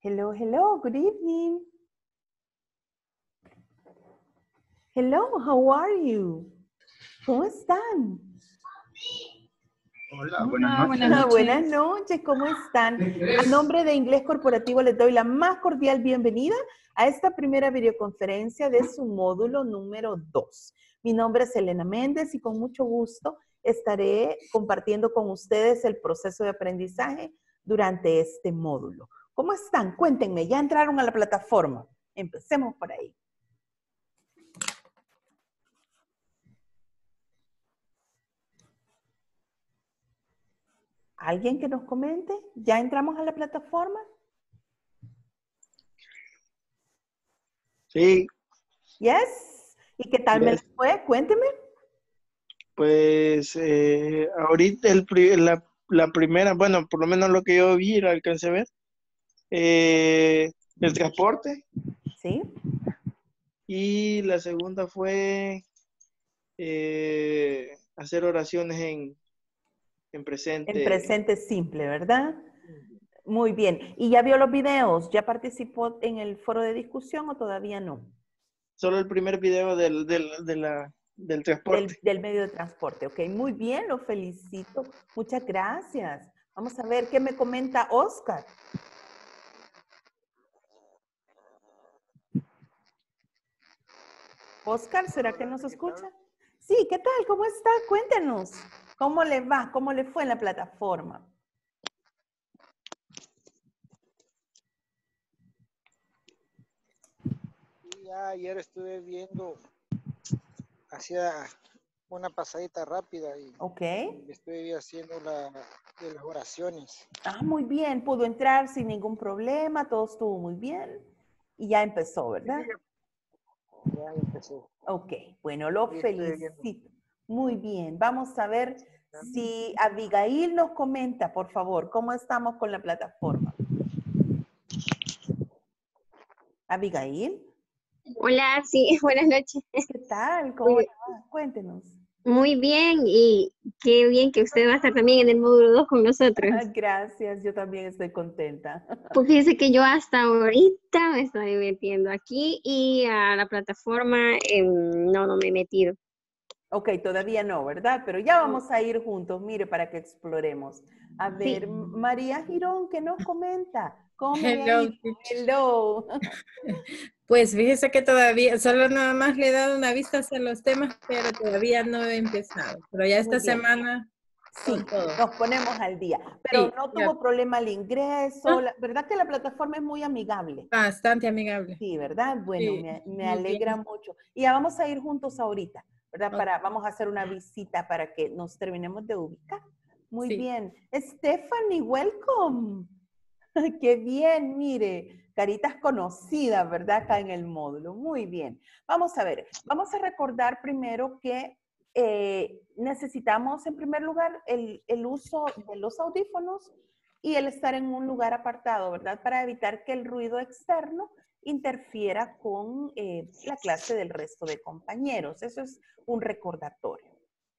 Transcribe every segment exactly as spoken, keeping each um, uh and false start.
Hello, hello, good evening. Hello, how are you? ¿Cómo están? Hola, buenas noches. Buenas noches. Buenas noches, ¿cómo están? A nombre de Inglés Corporativo les doy la más cordial bienvenida a esta primera videoconferencia de su módulo número dos. Mi nombre es Elena Méndez y con mucho gusto estaré compartiendo con ustedes el proceso de aprendizaje durante este módulo. ¿Cómo están? Cuéntenme, ¿ya entraron a la plataforma? Empecemos por ahí. ¿Alguien que nos comente? ¿Ya entramos a la plataforma? Sí. Yes. ¿Y qué tal yes. me les fue? Cuénteme. Pues eh, ahorita el, la, la primera, bueno, por lo menos lo que yo vi, lo alcancé a ver, eh, el transporte. Sí. Y la segunda fue eh, hacer oraciones en, en presente. En presente simple, ¿verdad? Muy bien. ¿Y ya vio los videos? ¿Ya participó en el foro de discusión o todavía no? Solo el primer video del, del, de la, del transporte. Del, del medio de transporte. Ok, muy bien, lo felicito. Muchas gracias. Vamos a ver qué me comenta Oscar. Oscar, ¿será que nos escucha? Sí, ¿qué tal? ¿Cómo está? Cuéntenos. ¿Cómo le va? ¿Cómo le fue en la plataforma? Ya ayer estuve viendo, hacía una pasadita rápida y, okay. y estuve haciendo la, de las oraciones. Ah, muy bien. Pudo entrar sin ningún problema, todo estuvo muy bien y ya empezó, ¿verdad? Ya empezó. Ok, bueno, lo sí, felicito. Muy bien. Vamos a ver si Abigail nos comenta, por favor, cómo estamos con la plataforma. Abigail. Hola, sí, buenas noches. ¿Qué tal? ¿Cómo le va? Cuéntenos. Muy bien, y qué bien que usted va a estar también en el módulo dos con nosotros. Gracias, yo también estoy contenta. Pues fíjese que yo hasta ahorita me estoy metiendo aquí y a la plataforma eh, no, no me he metido. Ok, todavía no, ¿verdad? Pero ya vamos a ir juntos, mire, para que exploremos. A ver, sí. María Girón, ¿qué nos comenta? ¿Cómo Hello. Hello. Pues fíjese que todavía, solo nada más le he dado una vista hacia los temas, pero todavía no he empezado. Pero ya esta semana... Sí, nos ponemos al día. Pero sí, no tuvo ya. problema al ingreso, ¿no? La verdad que la plataforma es muy amigable. Bastante amigable. Sí, ¿verdad? Bueno, sí, me, me alegra bien. mucho. Y ya vamos a ir juntos ahorita, ¿verdad? Okay. Para, vamos a hacer una visita para que nos terminemos de ubicar. Muy sí. bien. Stephanie, welcome. Qué bien, mire. Caritas conocidas, ¿verdad? Acá en el módulo. Muy bien. Vamos a ver. Vamos a recordar primero que eh, necesitamos, en primer lugar, el, el uso de los audífonos y el estar en un lugar apartado, ¿verdad? Para evitar que el ruido externo interfiera con eh, la clase del resto de compañeros. Eso es un recordatorio.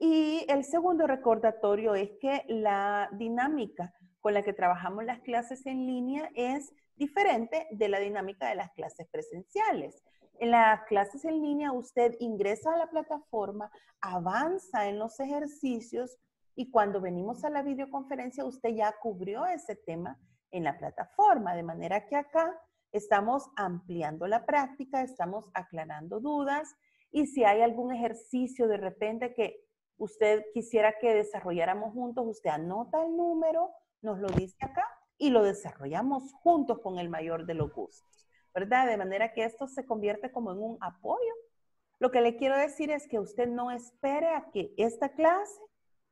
Y el segundo recordatorio es que la dinámica con la que trabajamos las clases en línea es diferente de la dinámica de las clases presenciales. En las clases en línea usted ingresa a la plataforma, avanza en los ejercicios y cuando venimos a la videoconferencia usted ya cubrió ese tema en la plataforma, de manera que acá estamos ampliando la práctica, estamos aclarando dudas y si hay algún ejercicio de repente que usted quisiera que desarrolláramos juntos, usted anota el número, nos lo dice acá y lo desarrollamos juntos con el mayor de los gustos, ¿verdad? De manera que esto se convierte como en un apoyo. Lo que le quiero decir es que usted no espere a que esta clase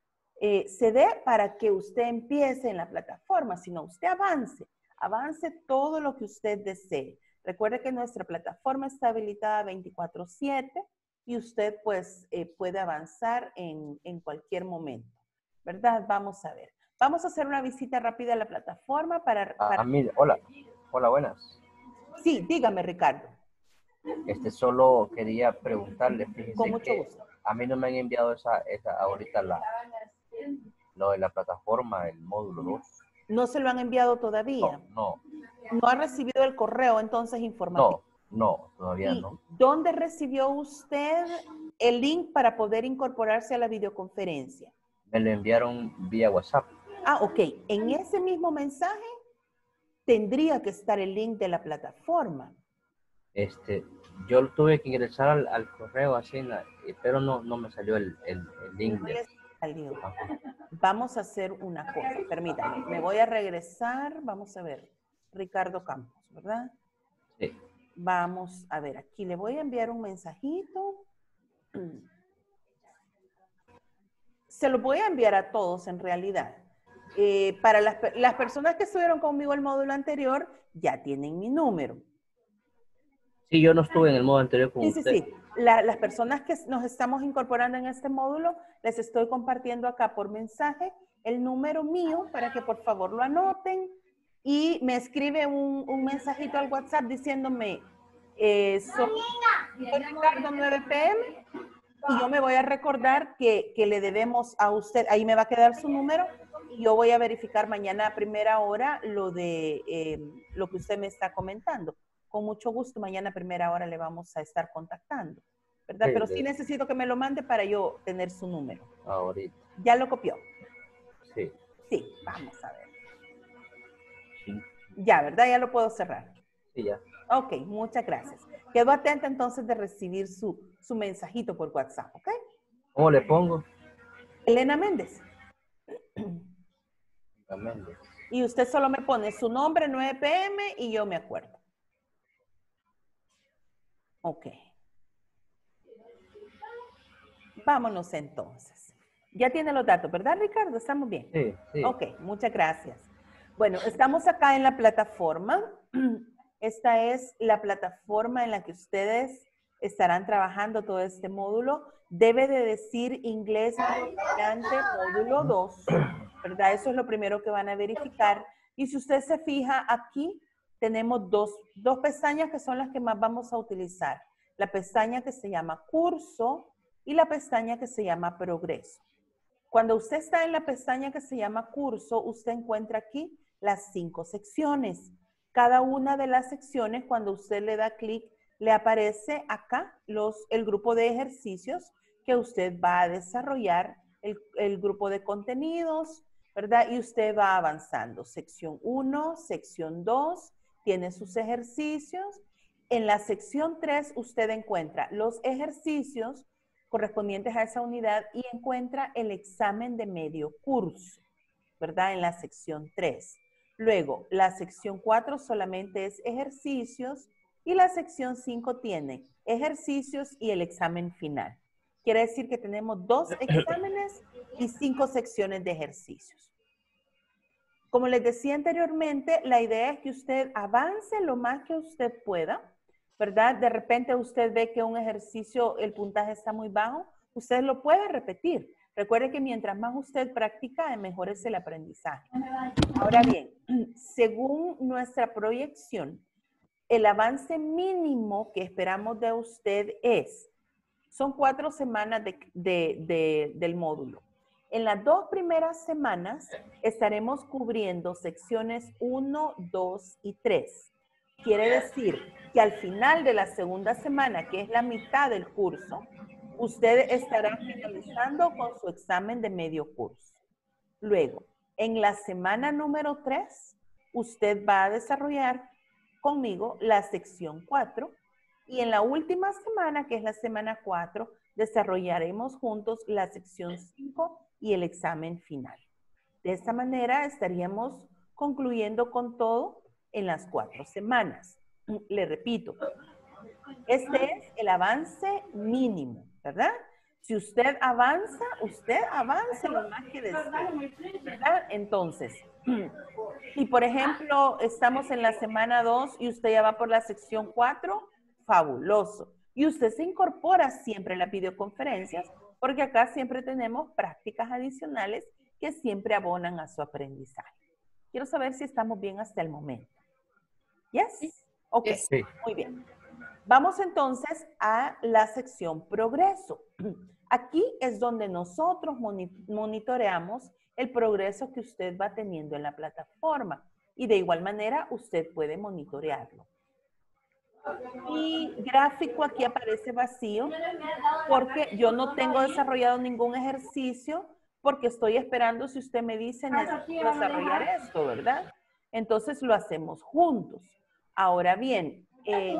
eh, se dé para que usted empiece en la plataforma, sino usted avance, avance todo lo que usted desee. Recuerde que nuestra plataforma está habilitada veinticuatro siete y usted pues eh, puede avanzar en, en cualquier momento, ¿verdad? Vamos a ver. Vamos a hacer una visita rápida a la plataforma para... para... A mí, hola, hola, buenas. Sí, dígame, Ricardo. Este, solo quería preguntarle, fíjese Con mucho que gusto. a mí no me han enviado esa, esa ahorita la, lo de la plataforma, el módulo dos. ¿No se lo han enviado todavía? No, no. No ha recibido el correo entonces informativo. No, no, todavía ¿Y no. dónde recibió usted el link para poder incorporarse a la videoconferencia? Me lo enviaron vía WhatsApp. Ah, ok. En ese mismo mensaje tendría que estar el link de la plataforma. Este, yo tuve que ingresar al, al correo así, na- pero no, no me salió el, el, el link. No de- le salió. Ajá. Vamos a hacer una cosa, permítame. Me voy a regresar, vamos a ver. Ricardo Campos, ¿verdad? Sí. Vamos a ver, aquí le voy a enviar un mensajito. Se lo voy a enviar a todos en realidad. Eh, para las, pe- las personas que estuvieron conmigo el módulo anterior, ya tienen mi número. Sí, yo no estuve en el modo anterior con Sí, sí, usted. sí. La- las personas que nos estamos incorporando en este módulo, les estoy compartiendo acá por mensaje el número mío para que por favor lo anoten y me escribe un, un mensajito al WhatsApp diciéndome, eh, soy, soy Ricardo nueve p m y yo me voy a recordar que, que le debemos a usted, ahí me va a quedar su número y yo voy a verificar mañana a primera hora lo de eh, lo que usted me está comentando. Con mucho gusto, mañana a primera hora le vamos a estar contactando, ¿verdad? Sí, Pero de- sí necesito que me lo mande para yo tener su número. Ahorita, ¿Ya lo copió? sí. Sí, vamos a ver. Sí, Ya, ¿verdad? Ya lo puedo cerrar. sí, ya. Ok, muchas gracias. Quedo atenta entonces de recibir su, su mensajito por WhatsApp, ¿ok? ¿Cómo le pongo? Elena Méndez. Méndez. Y usted solo me pone su nombre, nueve p m y yo me acuerdo. Ok. Vámonos entonces. Ya tiene los datos, ¿verdad, Ricardo? ¿Estamos bien? Sí, sí. Ok, muchas gracias. Bueno, estamos acá en la plataforma. Esta es la plataforma en la que ustedes estarán trabajando todo este módulo. Debe de decir inglés principiante módulo dos, ¿verdad? Eso es lo primero que van a verificar. Y si usted se fija aquí, tenemos dos, dos pestañas que son las que más vamos a utilizar. La pestaña que se llama curso y la pestaña que se llama progreso. Cuando usted está en la pestaña que se llama curso, usted encuentra aquí las cinco secciones. Cada una de las secciones, cuando usted le da clic, le aparece acá los, el grupo de ejercicios que usted va a desarrollar, el, el grupo de contenidos, ¿verdad? Y usted va avanzando. Sección uno, sección dos, tiene sus ejercicios. En la sección tres, usted encuentra los ejercicios correspondientes a esa unidad y encuentra el examen de medio curso, ¿verdad? En la sección tres. Luego, la sección cuatro solamente es ejercicios y la sección cinco tiene ejercicios y el examen final. Quiere decir que tenemos dos exámenes y cinco secciones de ejercicios. Como les decía anteriormente, la idea es que usted avance lo más que usted pueda, ¿verdad? De repente usted ve que un ejercicio, el puntaje está muy bajo, usted lo puede repetir. Recuerde que mientras más usted practica, mejor es el aprendizaje. Ahora bien, según nuestra proyección, el avance mínimo que esperamos de usted es, son cuatro semanas de, de, de, del módulo. En las dos primeras semanas estaremos cubriendo secciones uno, dos y tres. Quiere decir que al final de la segunda semana, que es la mitad del curso, usted estará finalizando con su examen de medio curso. Luego, en la semana número tres, usted va a desarrollar conmigo la sección cuatro y en la última semana, que es la semana cuatro, desarrollaremos juntos la sección cinco y el examen final. De esta manera estaríamos concluyendo con todo en las cuatro semanas. Le repito, este es el avance mínimo, ¿verdad? Si usted avanza, usted avance lo más que desee, ¿verdad? Entonces, si por ejemplo estamos en la semana dos y usted ya va por la sección cuatro, fabuloso. Y usted se incorpora siempre a las videoconferencias porque acá siempre tenemos prácticas adicionales que siempre abonan a su aprendizaje. Quiero saber si estamos bien hasta el momento. ¿Yes? Ok, Sí. muy bien. Vamos entonces a la sección progreso. Aquí es donde nosotros monitoreamos el progreso que usted va teniendo en la plataforma. y de igual manera usted puede monitorearlo. Mi gráfico aquí aparece vacío porque yo no tengo desarrollado ningún ejercicio porque estoy esperando si usted me dice necesito desarrollar esto, ¿verdad? Entonces lo hacemos juntos. Ahora bien, eh,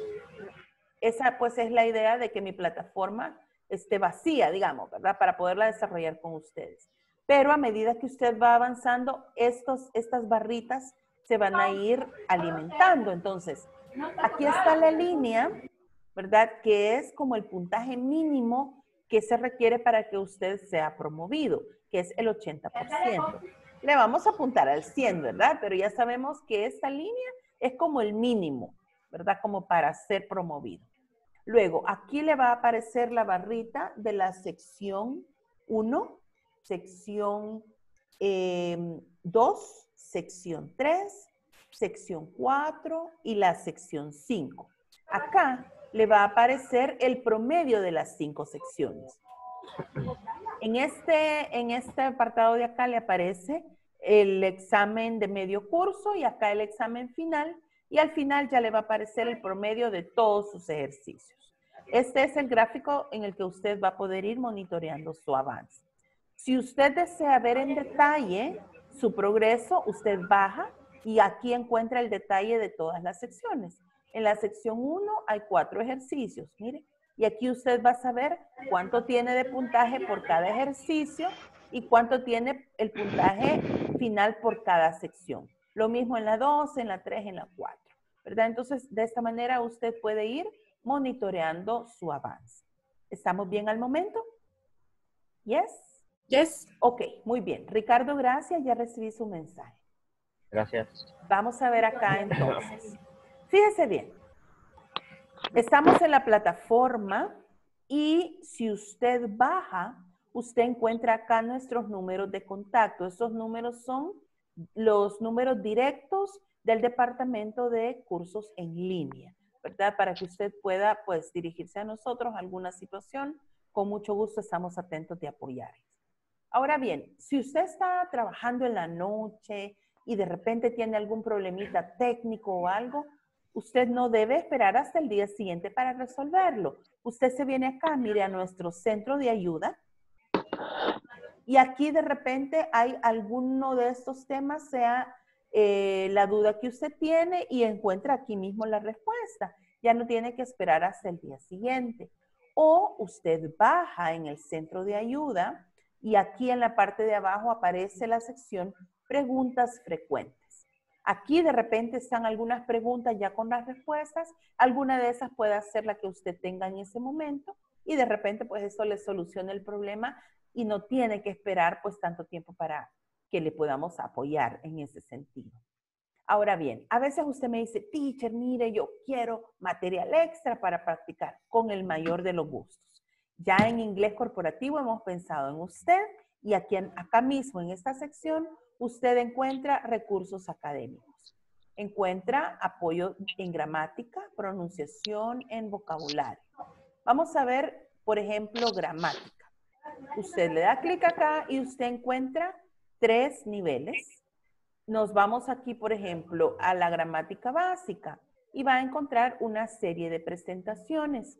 esa pues es la idea de que mi plataforma esté vacía, digamos, ¿verdad? Para poderla desarrollar con ustedes. Pero a medida que usted va avanzando, estos, estas barritas se van a ir alimentando. Entonces, aquí está la línea, ¿verdad? Que es como el puntaje mínimo que se requiere para que usted sea promovido, que es el ochenta por ciento. Le vamos a apuntar al cien, ¿verdad? Pero ya sabemos que esta línea es como el mínimo, ¿verdad? Como para ser promovido. Luego, aquí le va a aparecer la barrita de la sección uno, sección eh, dos, sección tres, sección cuatro y la sección cinco. Acá le va a aparecer el promedio de las cinco secciones. En este, en este apartado de acá le aparece el examen de medio curso y acá el examen final, y al final ya le va a aparecer el promedio de todos sus ejercicios. Este es el gráfico en el que usted va a poder ir monitoreando su avance. Si usted desea ver en detalle su progreso, usted baja y aquí encuentra el detalle de todas las secciones. En la sección uno hay cuatro ejercicios, mire. Y aquí usted va a saber cuánto tiene de puntaje por cada ejercicio y cuánto tiene el puntaje final por cada sección. Lo mismo en la dos, en la tres, en la cuatro, ¿verdad? Entonces, de esta manera usted puede ir monitoreando su avance. ¿Estamos bien al momento? ¿Yes? Yes. Ok, muy bien. Ricardo, gracias. Ya recibí su mensaje. Gracias. Vamos a ver acá entonces. Fíjese bien. Estamos en la plataforma y si usted baja, usted encuentra acá nuestros números de contacto. Esos números son los números directos del Departamento de Cursos en Línea, ¿verdad? Para que usted pueda, pues, dirigirse a nosotros alguna situación. Con mucho gusto estamos atentos de apoyarles. Ahora bien, si usted está trabajando en la noche y de repente tiene algún problemita técnico o algo, usted no debe esperar hasta el día siguiente para resolverlo. Usted se viene acá, mire, a nuestro centro de ayuda y aquí de repente hay alguno de estos temas, sea eh, la duda que usted tiene y encuentra aquí mismo la respuesta. Ya no tiene que esperar hasta el día siguiente. O usted baja en el centro de ayuda y aquí en la parte de abajo aparece la sección preguntas frecuentes. Aquí de repente están algunas preguntas ya con las respuestas. Alguna de esas puede ser la que usted tenga en ese momento y de repente pues eso le soluciona el problema y no tiene que esperar pues tanto tiempo para que le podamos apoyar en ese sentido. Ahora bien, a veces usted me dice, teacher, mire, yo quiero material extra para practicar con el mayor de los gustos. Ya en inglés corporativo hemos pensado en usted y aquí, acá mismo en esta sección usted encuentra recursos académicos. Encuentra apoyo en gramática, pronunciación, en vocabulario. Vamos a ver, por ejemplo, gramática. Usted le da clic acá y usted encuentra tres niveles. Nos vamos aquí, por ejemplo, a la gramática básica y va a encontrar una serie de presentaciones.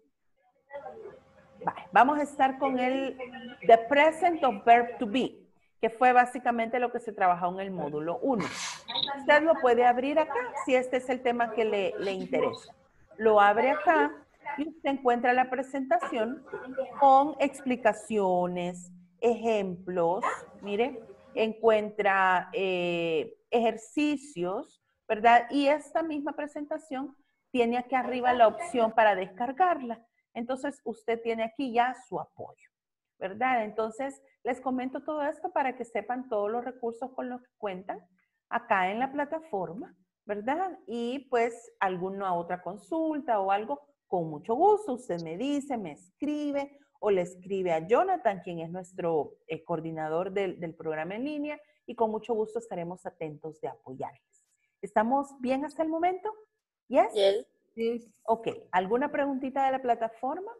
Vale, vamos a estar con el The Present of Verb to Be, que fue básicamente lo que se trabajó en el módulo uno. Usted lo puede abrir acá si este es el tema que le, le interesa. Lo abre acá y usted encuentra la presentación con explicaciones, ejemplos, mire, encuentra eh, ejercicios, ¿verdad? Y esta misma presentación tiene aquí arriba la opción para descargarla. Entonces, usted tiene aquí ya su apoyo, ¿verdad? Entonces, les comento todo esto para que sepan todos los recursos con los que cuentan acá en la plataforma, ¿verdad? Y pues alguna otra consulta o algo, con mucho gusto, usted me dice, me escribe o le escribe a Jonathan, quien es nuestro eh, coordinador del, del programa en línea, y con mucho gusto estaremos atentos de apoyarles. ¿Estamos bien hasta el momento? ¿Yes? Yes. Yes. Ok. ¿Alguna preguntita de la plataforma?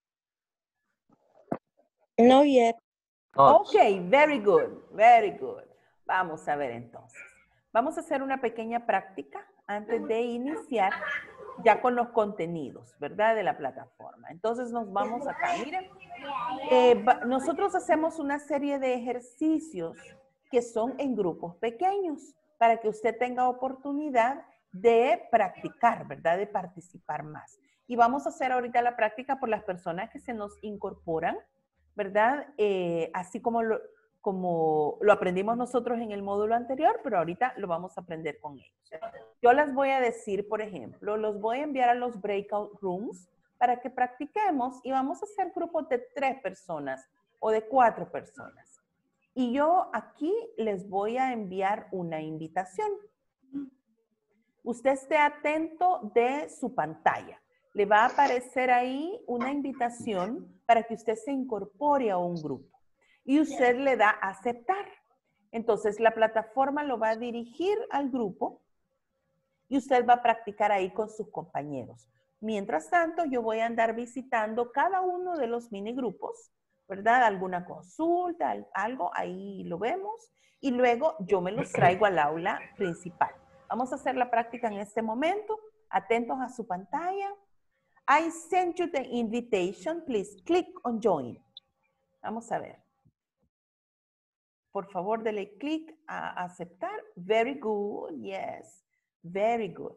No yet. Ok, very good, very good. Vamos a ver entonces. Vamos a hacer una pequeña práctica antes de iniciar ya con los contenidos, ¿verdad? De la plataforma. Entonces nos vamos acá. Miren, eh, nosotros hacemos una serie de ejercicios que son en grupos pequeños para que usted tenga oportunidad de practicar, ¿verdad? De participar más. Y vamos a hacer ahorita la práctica por las personas que se nos incorporan, ¿verdad? Eh, así como lo, como lo aprendimos nosotros en el módulo anterior, pero ahorita lo vamos a aprender con ellos. Yo les voy a decir, por ejemplo, los voy a enviar a los breakout rooms para que practiquemos y vamos a hacer grupos de tres personas o de cuatro personas. Y yo aquí les voy a enviar una invitación. Usted esté atento de su pantalla. Le va a aparecer ahí una invitación para que usted se incorpore a un grupo. Y usted le da a aceptar. Entonces, la plataforma lo va a dirigir al grupo y usted va a practicar ahí con sus compañeros. Mientras tanto, yo voy a andar visitando cada uno de los mini grupos, ¿verdad? Alguna consulta, algo, ahí lo vemos. Y luego yo me los traigo al aula principal. Vamos a hacer la práctica en este momento. Atentos a su pantalla. I sent you the invitation. Please click on join. Vamos a ver. Por favor, dele clic a aceptar. Very good. Yes. Very good.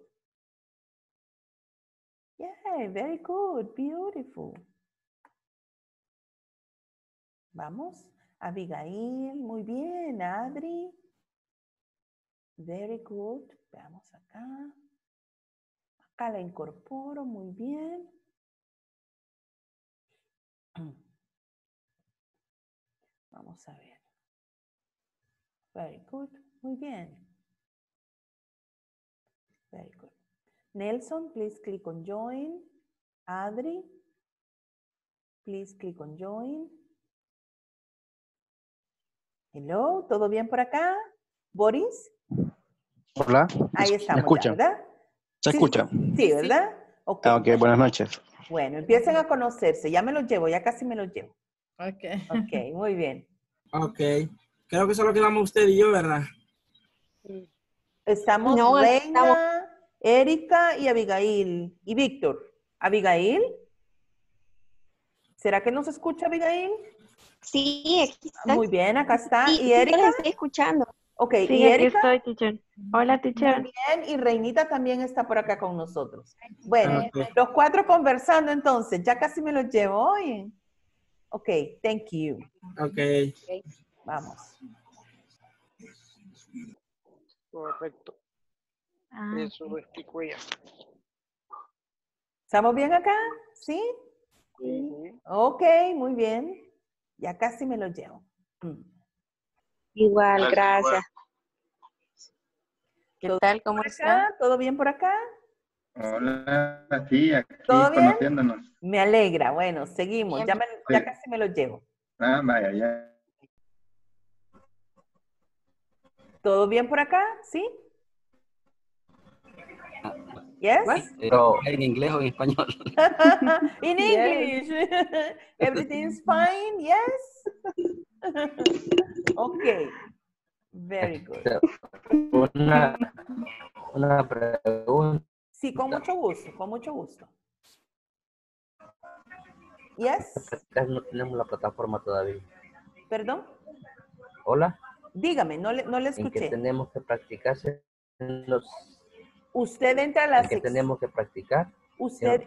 Yeah, very good. Beautiful. Vamos. Abigail. Muy bien. Adri. Very good. Veamos acá. Acá la incorporo. Muy bien. Vamos a ver. Very good. Muy bien. Very good. Nelson, please click on join. Adri, please click on join. Hello, ¿todo bien por acá? Boris. Hola. Ahí estamos, ¿Me escuchan? ya, ¿verdad? ¿Se sí, escucha? Sí, ¿verdad? Ok. Ah, ok, buenas noches. Bueno, empiecen a conocerse. Ya me los llevo, ya casi me los llevo. Ok. Ok, muy bien. Ok. Creo que solo quedamos usted y yo, ¿verdad? Estamos No, Reina, estamos- Erika y Abigail. Y Víctor. ¿Abigail? ¿Será que nos escucha Abigail? Sí, aquí está. Muy bien, acá está. Sí, ¿Y sí, Erika? los estoy escuchando. Ok, Sí, ¿y aquí Erika? estoy, teacher. Hola, teacher. Muy bien, y Reinita también está por acá con nosotros. Bueno, Ok. los cuatro conversando entonces, ya casi me los llevo, oye. Ok, thank you. Ok. Vamos. Correcto. Ah, Eso lo explico ella. ¿Estamos bien acá? ¿Sí? Sí. Ok, muy bien. Ya casi me los llevo. Mm. Igual, gracias. ¿qué ¿Todo tal? ¿Cómo por está? acá? ¿Todo bien por acá? Hola, sí, aquí ¿Todo bien? conociéndonos. Me alegra. Bueno, seguimos. Bien, Ya, me- ya casi me los llevo. Ah, vaya, ya. ¿Todo bien por acá? ¿Sí? Yes? Pero en inglés o en español. In Yes. English. Everything's fine, yes? Okay. Very good. Una, una pregunta. Sí, con mucho gusto, con mucho gusto. Yes? No tenemos la plataforma todavía. ¿Perdón? Hola. Dígame, no le, no le ¿En qué escuché. tenemos que practicarse? En los, Usted entra a la ¿En qué sección. tenemos que practicar? Usted,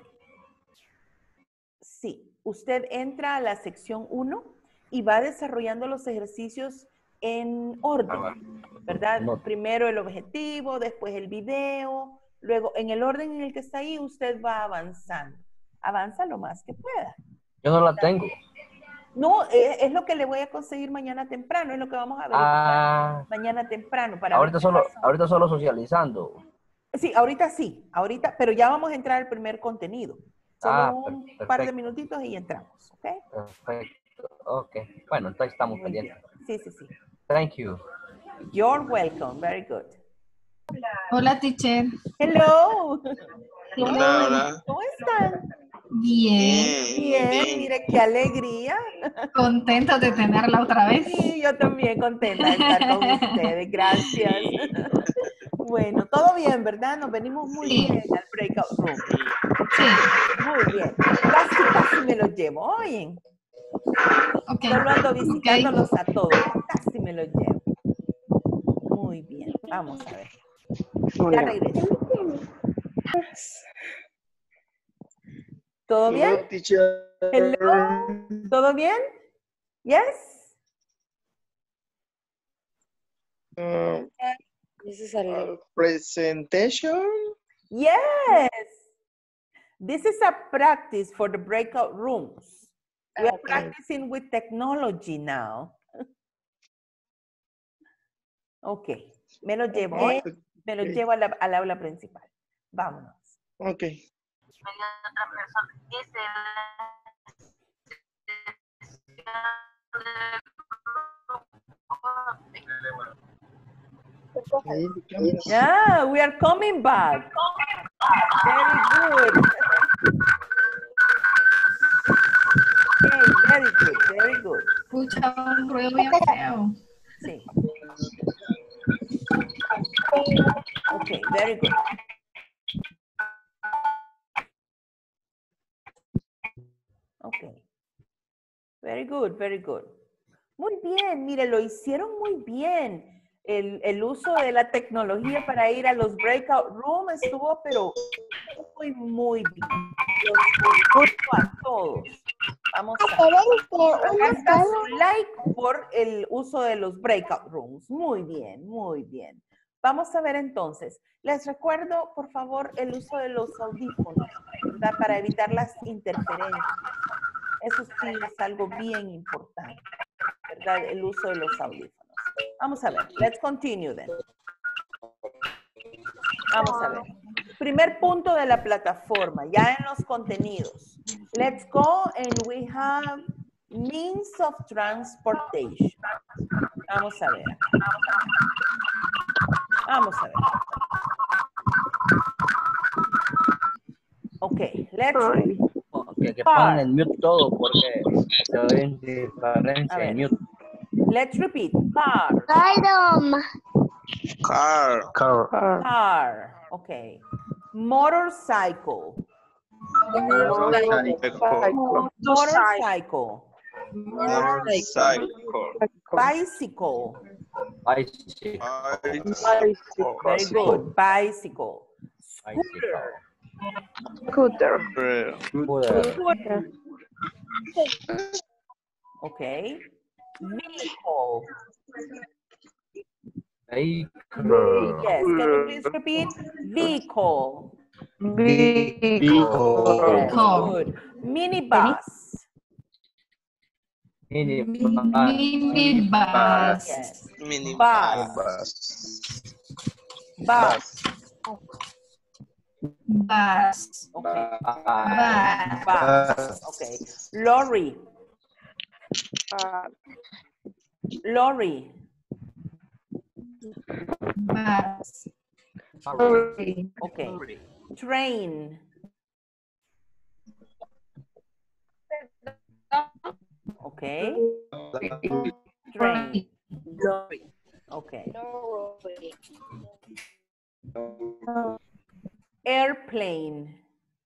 sí, usted entra a la sección uno y va desarrollando los ejercicios en orden, ¿verdad? No. Primero el objetivo, después el video, luego en el orden en el que está ahí usted va avanzando. Avanza lo más que pueda. Yo no la tengo. No, es, es lo que le voy a conseguir mañana temprano, es lo que vamos a verificar Ah, mañana temprano. Para ahorita ver qué solo, pasó. ahorita solo socializando. Sí, ahorita sí, ahorita, pero ya vamos a entrar al primer contenido. Solo Ah, un per- par de perfecto. minutitos y entramos, ¿ok? Perfecto. Ok. Bueno, entonces estamos Muy bien. pendientes. Sí, sí, sí. Thank you. You're welcome. Very good. Hola, teacher. Hello. Hola, hola. ¿Cómo están? Bien. Bien, mire qué alegría. Contenta de tenerla otra vez. Sí, yo también contenta de estar con ustedes. Gracias. Bueno, todo bien, ¿verdad? Nos venimos muy Sí. bien al breakout room. Sí. Muy bien. Casi, casi me los llevo, oyen. Okay. Solo ando visitándolos a todos. Casi me los llevo. Muy bien. Vamos a ver. Ya regreso. ¿Todo bien? Hello, teacher. Hello. ¿Todo bien? Yes? Uh, This is a uh, presentation. Yes. This is a practice for the breakout rooms. We are Okay. practicing with technology now. Ok. Me lo llevo. Okay. Me lo llevo a la- al aula principal. Vámonos. Okay. Yeah, we are coming back. Very good. Okay, very good, very good. Escucha un ruido bien feo. Sí. Okay, very good. Okay. Very good, very good. Muy bien, mire, lo hicieron muy bien. El, el uso de la tecnología para ir a los breakout rooms estuvo, pero muy, muy bien. Los felicito a todos. Vamos a acá está su like por el uso de los breakout rooms. Muy bien, muy bien. Vamos a ver entonces. Les recuerdo, por favor, el uso de los audífonos, ¿verdad? Para evitar las interferencias. Eso sí es algo bien importante, ¿verdad? El uso de los audífonos. Vamos a ver. Let's continue then. Vamos a ver. Primer punto de la plataforma, ya en los contenidos. Let's go and we have means of transportation. Vamos a ver. Vamos a ver. Ok, let's read. Que, que pongan en mute todo porque se oyen diferencia en mute. Let's repeat. Car. Car. Car. Car. Okay. Motorcycle. Motorcycle. Motorcycle. Motorcycle. Bicycle. Bicycle. Very good. Bicycle. Scooter. Scooter. Scooter. Okay. Vehicle. Vehicle. Yes. Can you please repeat? Vehicle. Vehicle. Yes, good. Minibus. Minibus. Yes. Minibus. Bus. Bus. Okay. Bus. Bus. Okay. Lorry. Lorry. Bus. Okay. Train. Okay. Train. Okay. Airplane.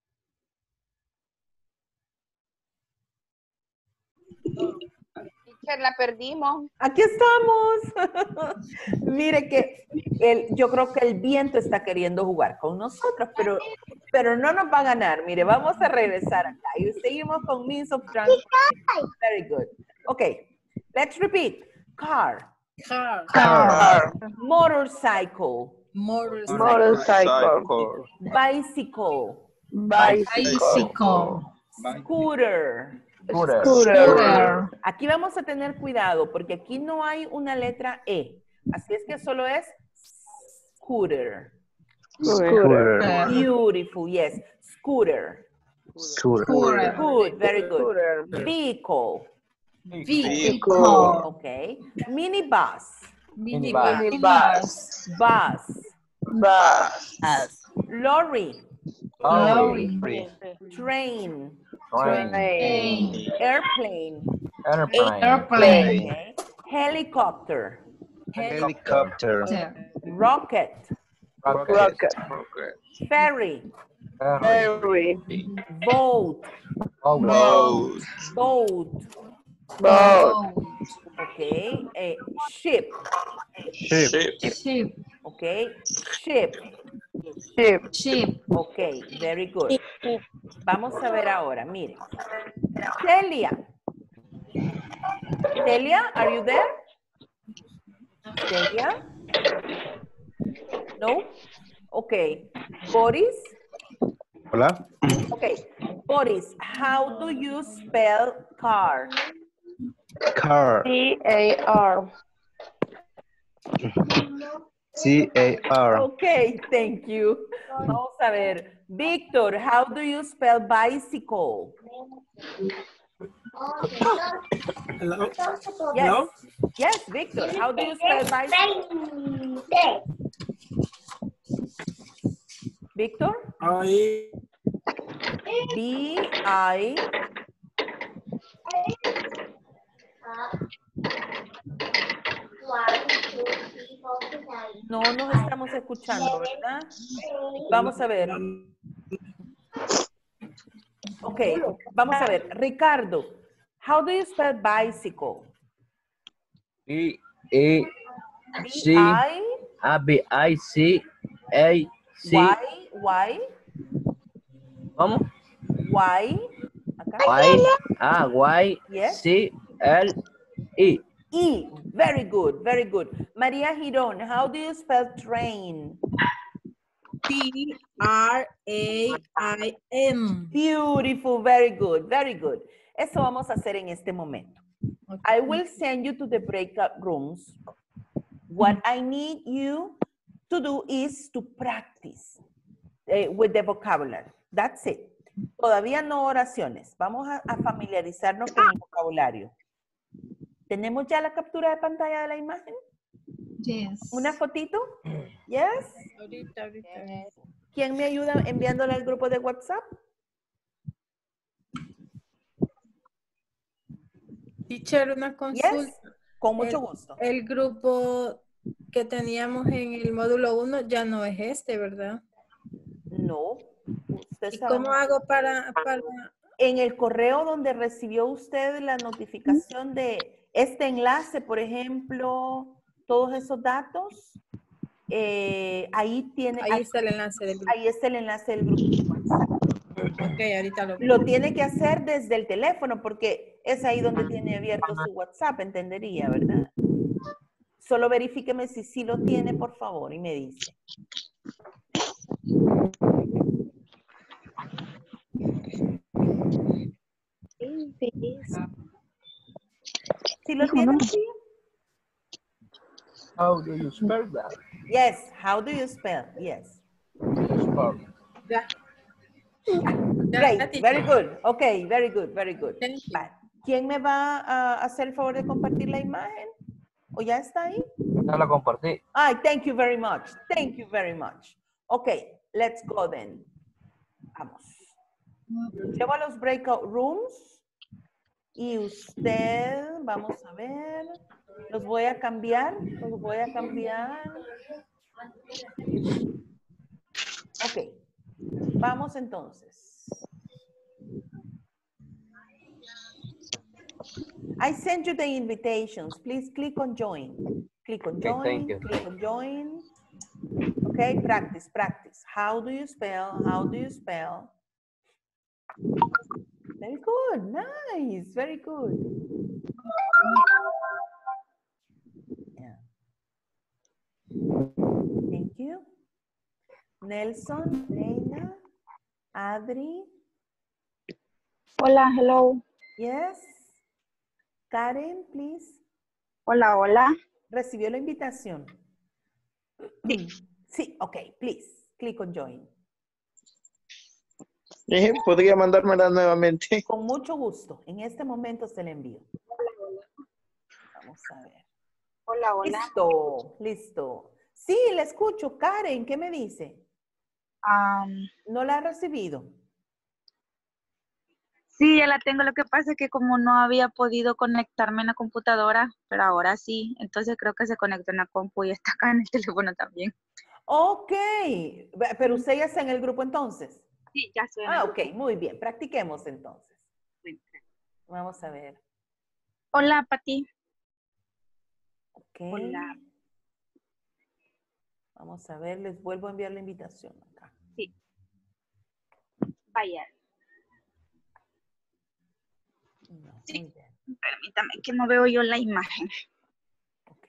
La perdimos. Aquí estamos. Mire que el, yo creo que el viento está queriendo jugar con nosotros, pero, pero no nos va a ganar. Mire, vamos a regresar acá y seguimos con means of transportation. Very good. Okay, let's repeat. Car. Car. Car. Motorcycle. Motorcycle. Motorcycle. Bicycle. Bicycle. Scooter. Scooter. Scooter. Aquí vamos a tener cuidado porque aquí no hay una letra E. Así es que solo es scooter. Scooter. Beautiful, yes. Scooter. Scooter. Good, very good. Vehicle. Vehicle. Okay. Minibus. Minibus. Bus. Bus. Lorry. Lorry. Train. Train. Airplane. Airplane. Airplane. Okay. Helicopter. Helicopter. Rocket. Rocket. Ferry. Ferry. Boat. Boat. Boat. Boat. Okay. A ship. Ship. Ship. Okay. Ship. Ship. Ship. Okay. Very good. Vamos a ver ahora. Miren. Celia. Celia, are you there? Celia? No? Okay. Boris? Hola. Okay. Boris, how do you spell car? Car. C A R. C A R. Okay, thank you. Vamos a ver. Victor, how do you spell bicycle? Hello? Yes. Hello? Yes, Victor, how do you spell bicycle? Victor? I, B I No nos estamos escuchando, ¿verdad? Vamos a ver. Ok, vamos a ver. Ricardo, how do you spell bicycle? B E C I A B I C A C. Y Y ¿Cómo? Y acá. Y A Y Yes. C L E. E, very good, very good. María Girón, how do you spell train? T R A I N. Beautiful, very good, very good. Eso vamos a hacer en este momento. I will send you to the breakout rooms. What I need you to do is to practice uh, with the vocabulary. That's it. Todavía no oraciones. Vamos a, a familiarizarnos con el vocabulario. ¿Tenemos ya la captura de pantalla de la imagen? Yes. ¿Una fotito? Yes. Ahorita, ahorita. ¿Quién me ayuda enviándola al grupo de WhatsApp? Teacher, una consulta. Yes. Con mucho el, gusto. El grupo que teníamos en el módulo uno ya no es este, ¿verdad? No. Usted ¿Y sabe. cómo hago para, para...? En el correo donde recibió usted la notificación de este enlace, por ejemplo, todos esos datos, eh, ahí tiene... Ahí está el enlace del grupo. Ahí está el enlace del grupo de WhatsApp. Ok, ahorita lo... Lo tiene que hacer desde el teléfono porque es ahí donde tiene abierto su WhatsApp, entendería, ¿verdad? Solo verifíqueme si sí lo tiene, por favor, y me dice. ¿Sí lo tiene? ¿Sí? How do you spell that? Yes, how do you spell? Yes. Spell. Ya. Great, very good. Okay, very good, very good. Vale. ¿Quién me va a hacer el favor de compartir la imagen? ¿O ya está ahí? Ya la compartí. Ay, thank you very much. Thank you very much. Okay, let's go then. Vamos. Llevo a los breakout rooms y usted, vamos a ver, los voy a cambiar, los voy a cambiar. Ok, vamos entonces. I sent you the invitations. Please click on join. Click on Okay, join, thank you. click on join. Okay, practice, practice. How do you spell? How do you spell? Very good, nice, very good. Yeah. Thank you. Nelson, Reina, Adri. Hola, hello. Yes. Karen, please. Hola, hola. ¿Recibió la invitación? Sí. Sí, ok, please. Click on join. Eh, ¿Podría mandármela nuevamente? Con mucho gusto. En este momento se le envío. Vamos a ver. Hola, hola. Listo, listo. Sí, le escucho. Karen, ¿qué me dice? Um, ¿No la ha recibido? sí, ya la tengo. Lo que pasa es que como no había podido conectarme en la computadora, pero ahora sí. Entonces creo que se conectó en la compu y está acá en el teléfono también. Ok, pero usted ya está en el grupo entonces. Sí, ya estoy en Ah, el ok, grupo. muy bien. Practiquemos entonces. Vamos a ver. Hola, Pati. Ok. Hola. Vamos a ver, les vuelvo a enviar la invitación acá. Sí. Vaya. No, sí. muy bien. Permítame que no veo yo la imagen. Ok.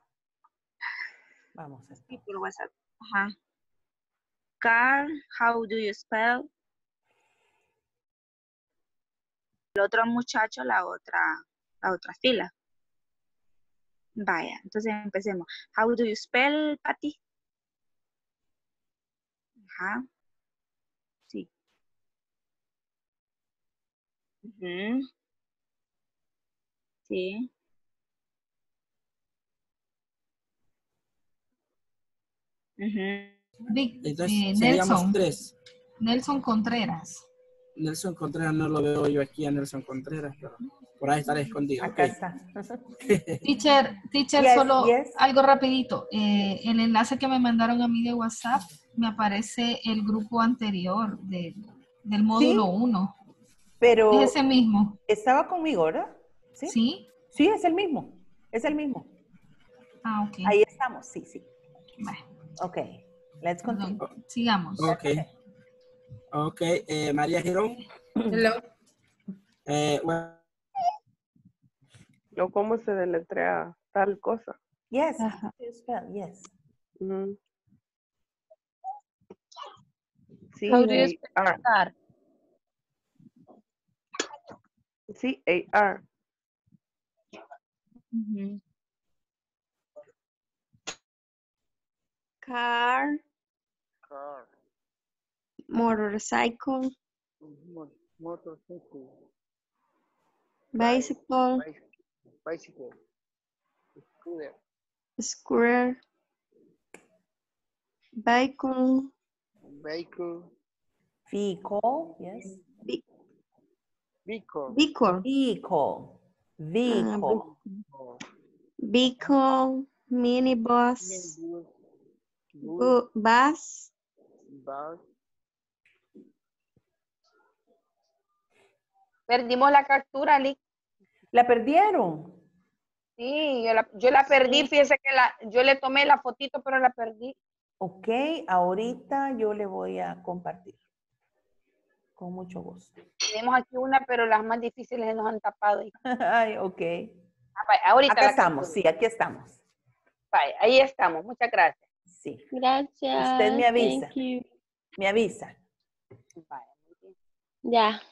Vamos a sí, por WhatsApp. Ajá. Car, how do you spell? El otro muchacho, la otra, la otra fila. Vaya, entonces empecemos. How do you spell, Patty? Ajá. Sí. Uh-huh. Sí. Uh-huh. Vic- Entonces, eh, seríamos Nelson, tres. Nelson Contreras. Nelson Contreras no lo veo yo aquí a Nelson Contreras, pero por ahí estaré escondido. Acá Ok. está. Teacher, teacher, Yes, solo yes. algo rapidito. Eh, el enlace que me mandaron a mí de WhatsApp, me aparece el grupo anterior de, del módulo uno. Pero Es ese mismo. estaba conmigo, ¿verdad? ¿Sí? ¿Sí? Sí, es el mismo. Es el mismo. Ah, ok. Ahí estamos, sí, sí. Bueno, Ok, let's continue. sigamos. Ok. Ok, eh, María Girón. Hello. Eh, bueno, ¿O cómo se deletrea tal cosa? Yes, how do you spell? Yes. Mm. How do you C A R. spell? C A R. Uh-huh. Car, Car. motorcycle, Mo- Motorcycle. bicycle, Bicycle. Bicycle. Scooter. scooter, vehicle, Vehicle. Vehicle, yes. ve- Vehicle. vehicle, Vehicle. Vehicle. Oh, vehicle, minibus, minibus. bu- bus, Bus. Perdimos la captura, Lick. ¿La perdieron? Sí, yo la, yo la perdí, fíjese que la, yo le tomé la fotito, pero la perdí. Ok, ahorita yo le voy a compartir. Con mucho gusto. Tenemos aquí una, pero las más difíciles nos han tapado. Ay, ok. Ah, vaya, ahorita Acá la estamos, captura. sí, aquí estamos. Vaya, ahí estamos, muchas gracias. Sí. Gracias. Usted me avisa. Thank you. Me avisa. Vaya, muy bien. Ya.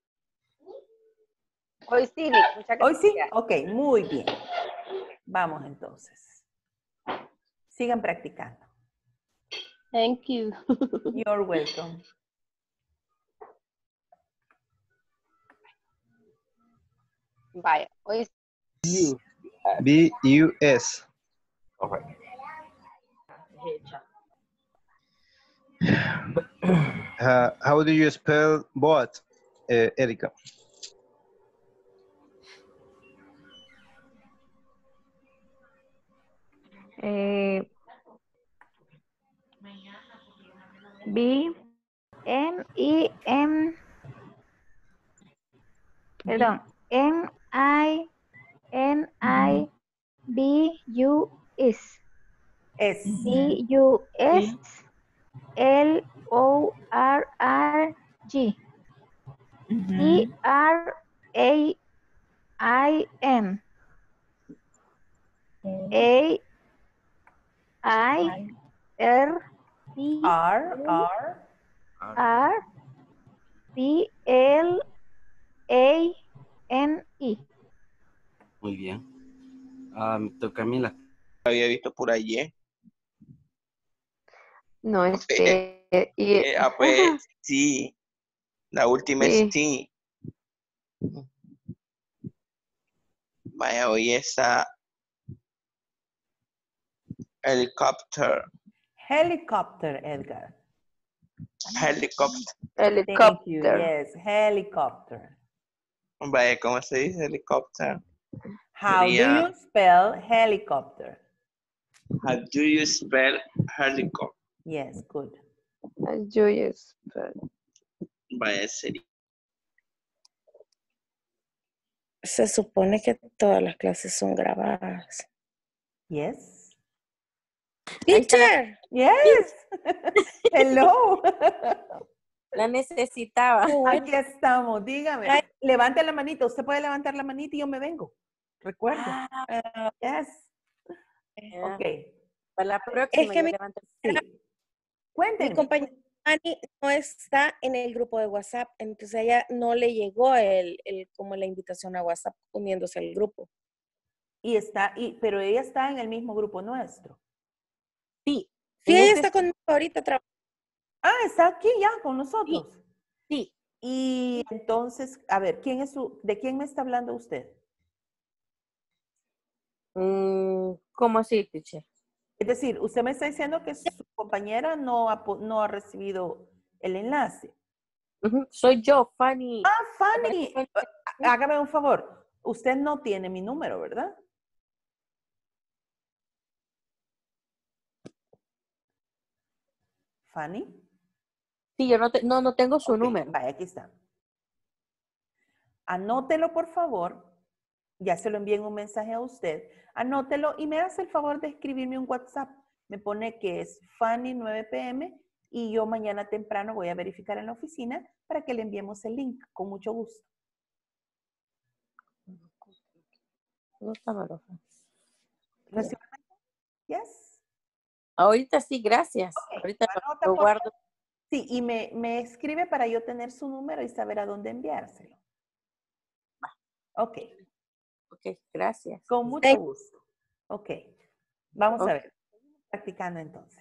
Hoy sí, Lick, muchas Hoy sí, gracias. ok, muy bien. Vamos entonces. Sigan practicando. Thank you. You're welcome. Vaya, hoy U. B U S. Okay. Uh, how do you spell bot, uh, Erika? Eh, B, M, I, M, perdón, M, I, N, I, B, U, S. S. B, U, S, L, O, R, R, G. E, R, A, I, M. A, I, R, P, R, R. R, P, L, A, N, E. Muy bien. Ah, me toca a mí la. Había visto por allí. No, este. y, Eh, ah, pues sí. La última es sí. sí. Vaya, hoy está helicóptero. Helicopter, Edgar. Helicopter. Thank you. Helicopter. Yes, helicopter. Vaya, ¿cómo se dice helicopter? How do Sería- you spell helicopter? How do you spell helicopter? Yes, good. Joyous. But Vaya, sería. Se supone que todas las clases son grabadas. Yes. Teacher. Yes. Hello. La necesitaba. Aquí estamos, dígame. Levante la manita. Usted puede levantar la manita y yo me vengo. Recuerde. Ah, Yes. ya. Ok. Para la próxima Es que yo mi- levanto. Sí. Mi Cuéntenme. compañera Ani no está en el grupo de WhatsApp, entonces a ella no le llegó el, el como la invitación a WhatsApp uniéndose al grupo. Y está, y, pero ella está en el mismo grupo nuestro. Sí. Sí, en ella este- está conmigo ahorita trabajando. Ah, está aquí ya con nosotros. Sí. Y entonces, a ver, ¿quién es su, ¿de quién me está hablando usted? Mm, ¿Cómo así, teacher? Es decir, usted me está diciendo que su compañera no ha, po- no ha recibido el enlace. Ujú, soy yo, Fanny. Ah, Fanny, há- hágame un favor. Usted no tiene mi número, ¿verdad? Fanny. Sí, yo no, te- no, no tengo su Ok, número. vaya, aquí está. Anótelo, por favor. Ya se lo envié en un mensaje a usted. Anótelo y me hace el favor de escribirme un WhatsApp. Me pone que es Fanny nueve p m y yo mañana temprano voy a verificar en la oficina para que le enviemos el link. Con mucho gusto. No está malo. ¿Recibe? Yes. Ahorita sí, gracias. Ok, Ahorita lo- anota, lo por guardo. favor. Sí, y me, me escribe para yo tener su número y saber a dónde enviárselo. Ok, Ok, gracias. con mucho gusto. Ok, vamos Ok. a ver. Practicando entonces.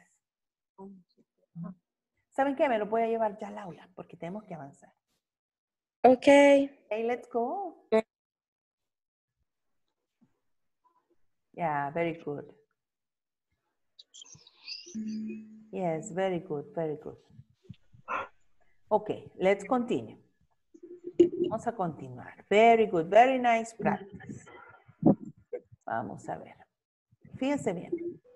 ¿Saben qué? Me lo voy a llevar ya al aula porque tenemos que avanzar. Ok. Hey, let's go. Yeah, very good. Yes, very good, very good. Okay, let's continue. Vamos a continuar. Very good, very nice practice. Vamos a ver. Fíjense bien.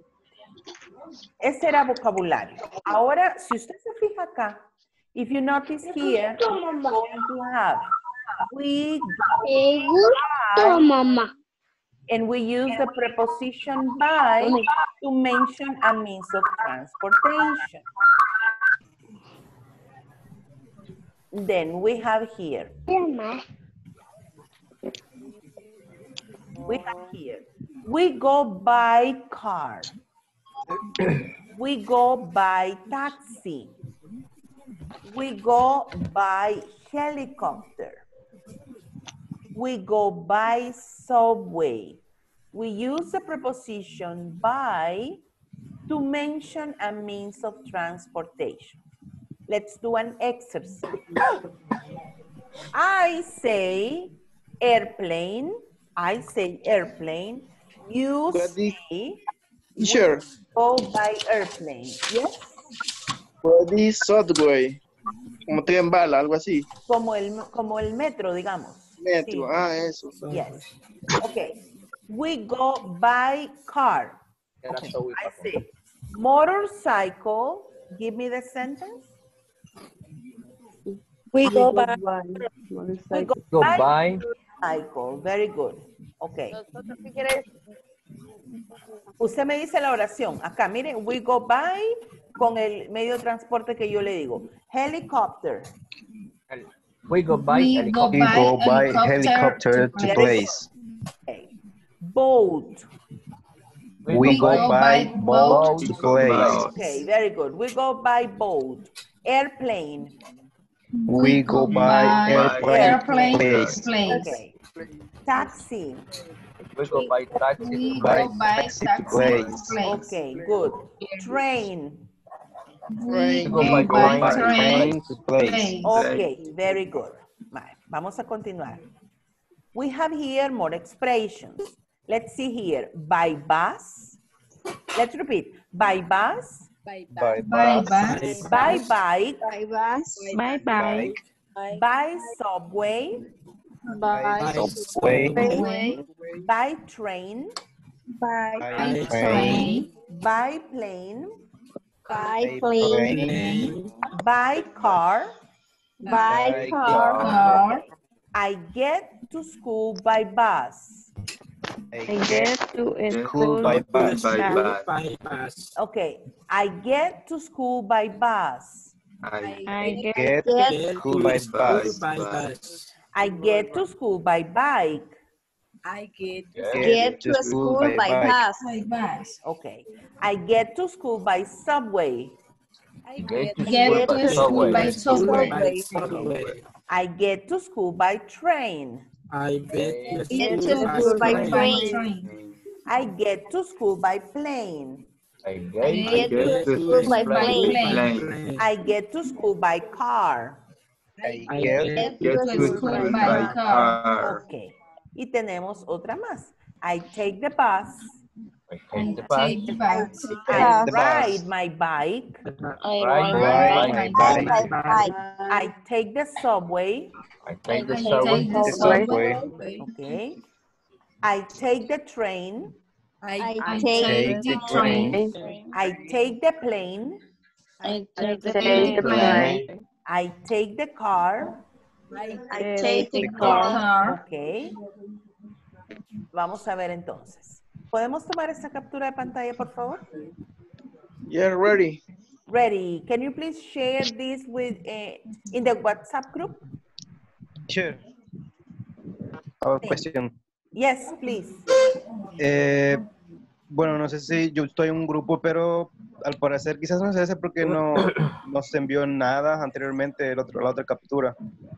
Ese era vocabulario. Ahora, si usted se fija acá, if you notice here, we're going to have we go by, and we use the preposition by to mention a means of transportation. Then we have here. We have here. We go by car. We go by taxi. We go by helicopter. We go by subway. We use the preposition by to mention a means of transportation. Let's do an exercise. I say airplane. I say airplane. You say Sure. go by airplane. Yes. Body subway. Como tren bala, algo así. Como el, como el metro, digamos. Metro, Sí. ah, eso. Yes. Okay. We go by car. Okay. I say motorcycle. Give me the sentence. We go by. We go, Go by by. motorcycle. Very good. Okay. nosotros, ¿qué quiere decir? Usted me dice la oración. Acá, mire, we go by con el medio de transporte que yo le digo. Helicopter. We go by We helicopter. go We go by helicopter to Very place. good. Okay. Boat. We go by boat to place. Okay, very good. We go by boat. Airplane. We go by airplane airplane place. place. Okay. Taxi. We go by taxi. We By go by taxi taxi place. place. Okay, good. Train. We go go by by train. train to place. place. Okay, very good. Vale, vamos a continuar. We have here more expressions. Let's see here. By bus. Let's repeat. By bus. By By By bus. bus. By bike. By bus. Bye bye. By subway. Bye. Subway. Subway. By train. Bye. By By train. train. By plane. By By plane. plane. By car. By By car. car. Car. I get to school by bus. I get to Get school by To the bus. by school bus. by bus. Okay. I get to school by bus. I I get Get Get to Get school to by school bus. by bus. I get to school by bike. I get Get get to to school school by by bike. bus. By bus. Okay. I get to school by subway. I Get to Get school to by school subway. by To school subway. by Subway. subway. I get to school by train. I get to Get school to by school by train. By train. train. I get to school by plane. I I get I get get to to school by school By plane. by plane. plane. I get to school by car. I I get Get get to To to school by school school by by car. car. car. Okay. Y tenemos otra más. I take the bus. I I take the bus. take the bus. I take the ride bus. my bike. I Ride ride my Ride bike. my Ride bike. my bike. I take the subway. I take the I I subway. take the The subway. subway. Okay. I take the train. I I I take take Take the the train. train. I take the plane. I I take the take Take the the plane. plane. I take the car. I I I take take the The The car. car. Ok. Vamos a ver entonces. ¿Podemos tomar esta captura de pantalla, por favor? Yeah, ready. Ready. Can you please share this with uh, in the WhatsApp group? Sure. Our question. Yes, please. Eh, bueno, no sé si yo estoy en un grupo, pero al parecer quizás no sé ese porque no, no se envió nada anteriormente el otro, la otra captura.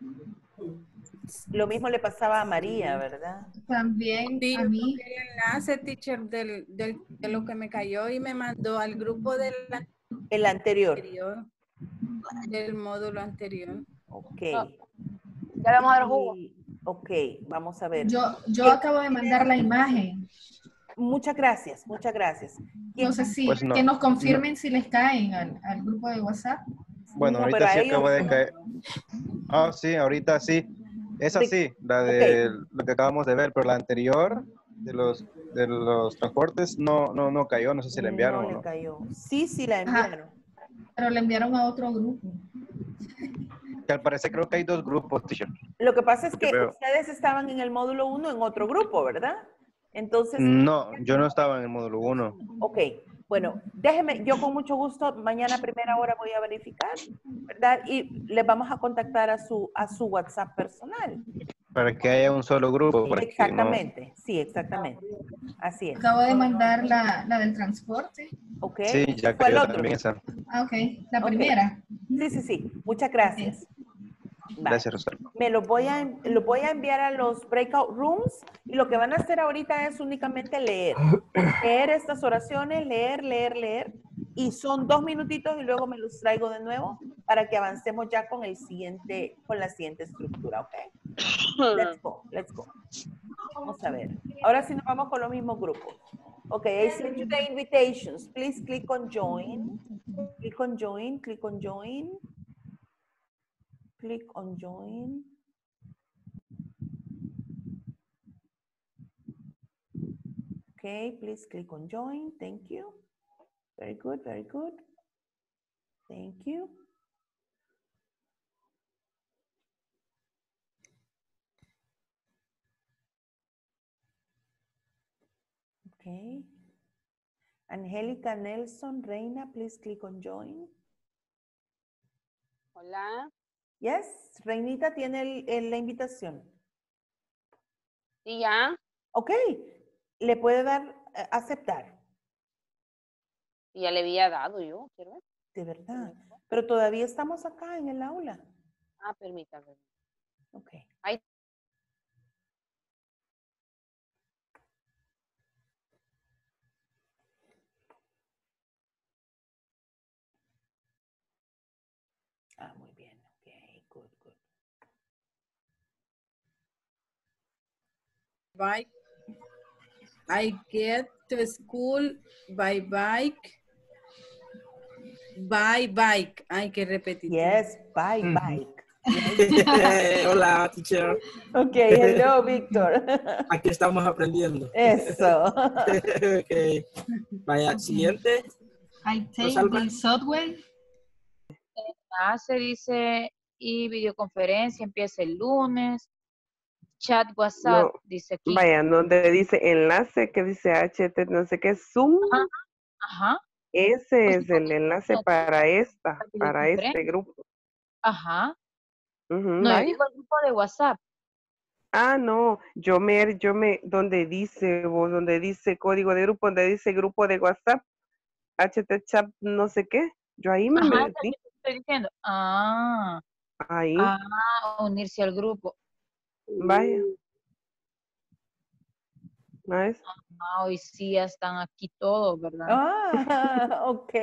Lo mismo le pasaba a María, ¿verdad? También Sí, a yo mí. toqué el enlace, teacher, del, del, de lo que me cayó y me mandó al grupo del El anterior. anterior, del módulo anterior. Ok. Ya le vamos a dar jugo. Y- ok, vamos a ver. Yo, yo acabo de mandar la imagen. Muchas gracias, muchas gracias. No sé si Pues no. que nos confirmen si les caen al, al grupo de WhatsApp. Bueno, No, ahorita pero a sí ellos acabo de no. caer. Ah, sí, ahorita sí. Esa De- sí, la de lo que acabamos de ver, pero la anterior de los de los transportes no no no cayó, no sé si la enviaron no o le no. cayó. Sí, sí la enviaron. Pero le enviaron a otro grupo. Que al parecer creo que hay dos grupos, teacher. Lo que pasa es Porque que veo- ustedes estaban en el módulo uno en otro grupo, ¿verdad? Entonces, No, yo no estaba en el módulo uno. ok, bueno, déjeme, yo con mucho gusto, mañana a primera hora voy a verificar, ¿verdad? Y les vamos a contactar a su, a su WhatsApp personal. Para que haya un solo grupo. Para que no- Exactamente, sí, exactamente. Así es. Acabo de mandar la, la del transporte. Ok. Sí, ya ¿Fue el cayó otro? también esa. Ah, ok. La Ok. primera. Sí, sí, sí. Muchas gracias. Vale. Gracias, Rosalba. Me lo voy, a, lo voy a enviar a los breakout rooms y lo que van a hacer ahorita es únicamente leer. Leer estas oraciones, leer, leer, leer. Y son dos minutitos y luego me los traigo de nuevo para que avancemos ya con el siguiente, con la siguiente estructura, ¿ok? Let's go, let's go. Vamos a ver. Ahora sí nos vamos con los mismos grupos. Ok, I sent you the invitations. Please click on join. Click on join, click on join. Click on join. Okay, please click on join. Thank you. Very good, very good. Thank you. Okay. Angélica Nelson, Reina, please click on join. Hola. Yes, Reinita tiene el- el- la invitación. ¿Y ya? Ok, le puede dar eh, aceptar, Y ya le había dado yo, quiero ver. de verdad. Pero todavía estamos acá en el aula. Ah, permítame. Ok. Ahí. Ah, muy bien. Ok, good, good. Bike. I get to school by bike. By bike. Ay, qué repetitivo. Yes, by bike. Hola, teacher. Ok, hello, Víctor. Aquí estamos aprendiendo. Eso. Ok. Vaya, siguiente. I take Rosalba. the subway. Ah, se dice, y videoconferencia empieza el lunes. Chat WhatsApp, No, dice aquí. vaya, donde dice enlace, que dice H T, no sé qué, Zoom. Ajá. Ajá. Ese es el enlace para esta, para este videoconferencia. grupo. Ajá. Ujú, No, yo vaya. digo el grupo de WhatsApp. Ah, no, yo me, yo me, donde dice, vos, donde dice código de grupo, donde dice grupo de WhatsApp, H T chat, no sé qué, yo ahí me Ajá, es metí, lo que estoy diciendo. Ah, ahí, ah, unirse al grupo. vaya, ¿ves? Ah, hoy sí ya están aquí todos, ¿verdad? Ah, ok.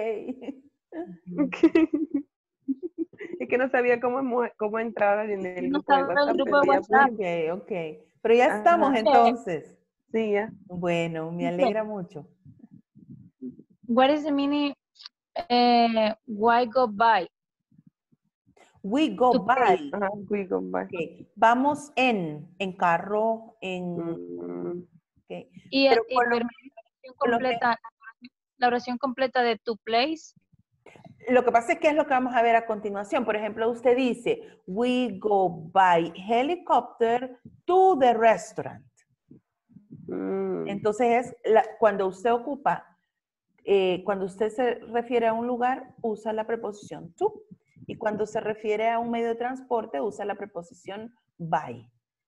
Es que no sabía cómo, mu- cómo entrar en el No grupo de estaba en el WhatsApp, grupo pero de ya WhatsApp. pude. Ok, ok. Pero ya Ajá. estamos entonces. Sí, ya. Bueno, me alegra mucho. What is the meaning? Eh, why go by? We go To by. Ajá, we go by. Ok. Vamos en, en carro, en... Mm, ok. Y, el, Pero y con lo- pero la oración con lo completa, la oración completa de to place. Lo que pasa es que es lo que vamos a ver a continuación. Por ejemplo, usted dice, we go by helicopter to the restaurant. mm, Entonces, es la- cuando usted ocupa, eh, cuando usted se refiere a un lugar, usa la preposición to. Y cuando se refiere a un medio de transporte, usa la preposición by.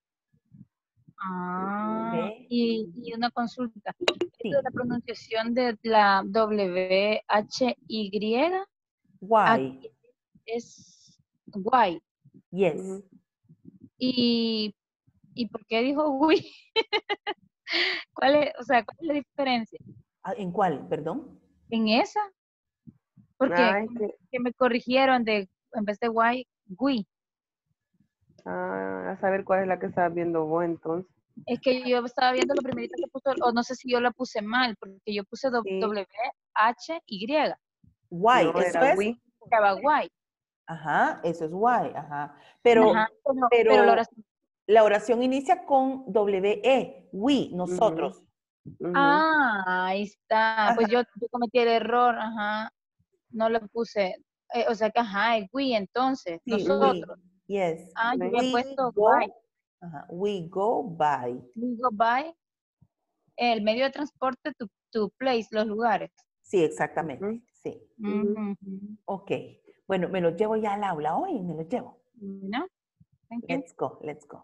Ah, Ok. y, y una consulta. Sí. ¿Esto de la pronunciación de la W H Y? Why? Aquí es why. Yes. ujú. ¿Y, ¿Y por qué dijo we? ¿Cuál es, o sea, cuál es la diferencia? Ah, ¿en cuál? Perdón. ¿En esa? Porque Ah, es que, que me corrigieron de, en vez de why, we. ah, a saber cuál es la que estabas viendo vos entonces. Es que yo estaba viendo la primerita que puso, o no sé si yo la puse mal, porque yo puse Sí. W H Y. Why? No, Eso era es. we. Estaba why. Ajá, eso es why. Ajá. Pero, Ajá, pero, pero, pero la oración. la oración inicia con W E. We, nosotros. Ujú. Ah, ahí está. Ajá. Pues yo, yo cometí el error, ajá. No lo puse. Eh, o sea que, ajá, es we entonces, Sí, nosotros. we. Yes. Ah, yo había We puesto go. by. Ajá. We go by. We go by. El medio de transporte to, to place, los lugares. Sí, exactamente. Ujú. Sí. Ujú. Ok. Bueno, me los llevo ya al aula hoy, me los llevo. ¿No? Thank you. Let's go, let's go.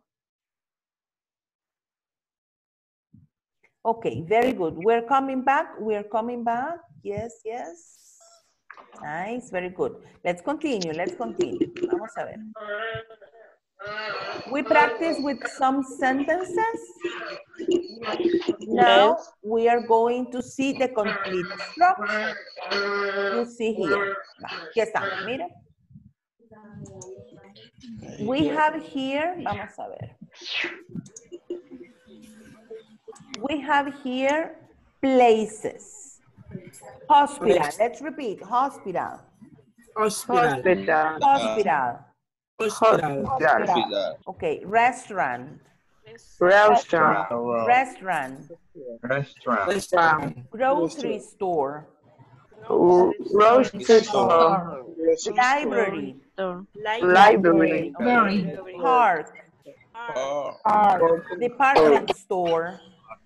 Okay, very good. We're coming back. We're coming back. Yes, yes. Nice, very good. Let's continue. Let's continue. Vamos a ver. We practice with some sentences. Now Yes. we are going to see the complete structure. You see here. Va, aquí estamos, mira. We have here, vamos a ver. We have here places. Hospital. Let's repeat. Hospital. Hospital. Hospital. Hospital. Hospital. Hospital. Okay. Restaurant. Restaurant. Restaurant. Restaurant. Restaurant. Grocery store. Grocery store. Library. Library. Very. Park. Department store.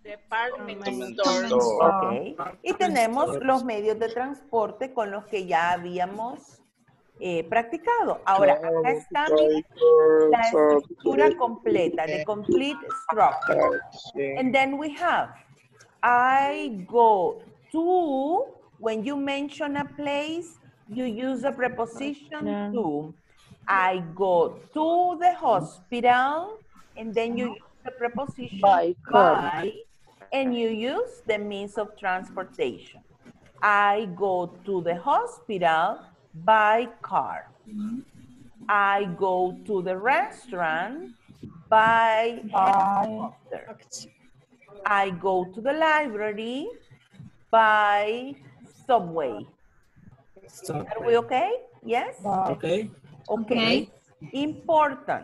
Ok. Y tenemos los medios de transporte con los que ya habíamos eh, practicado. Ahora, acá está mi- la estructura completa, the complete structure. And then we have, I go to, when you mention a place, you use a preposition to. I go to the hospital, and then you use the preposition By car. by, and you use the means of transportation. I go to the hospital by car. I go to the restaurant by helicopter. I go to the library by subway. So, Are we okay? Yes? okay. Okay. Important.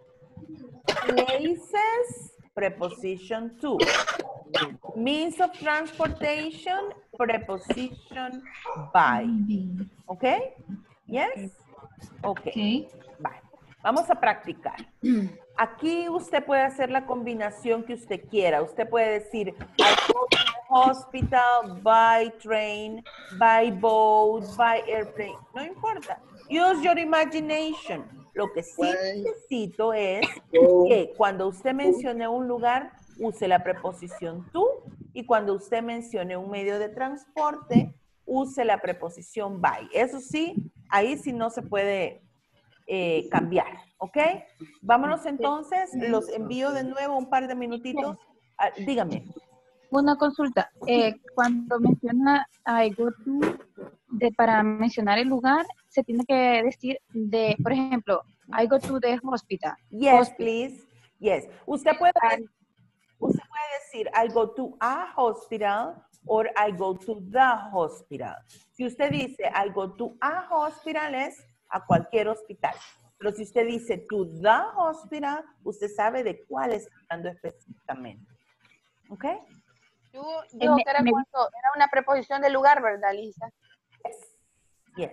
Places, preposition to. Means of transportation, preposition by. Okay? Yes? Okay. Bye. Vamos a practicar. Aquí usted puede hacer la combinación que usted quiera. Usted puede decir, I go to the hospital by train, by boat, by airplane. No importa. Use your imagination. Lo que sí necesito es que cuando usted mencione un lugar, use la preposición to, y cuando usted mencione un medio de transporte, use la preposición by. Eso sí, ahí sí no se puede eh, cambiar, ¿ok? Vámonos entonces, los envío de nuevo un par de minutitos. Ah, dígame. Una consulta. Eh, cuando menciona I go to, de, para mencionar el lugar, se tiene que decir de, por ejemplo, I go to the hospital. Yes, Hospital. please. Yes. Usted puede, usted puede decir I go to a hospital or I go to the hospital. Si usted dice I go to a hospital es a cualquier hospital. Pero si usted dice to the hospital, usted sabe de cuál está hablando específicamente. ¿Ok? Tú dijo que era cuando era una preposición de lugar, ¿verdad, Lisa? Yes.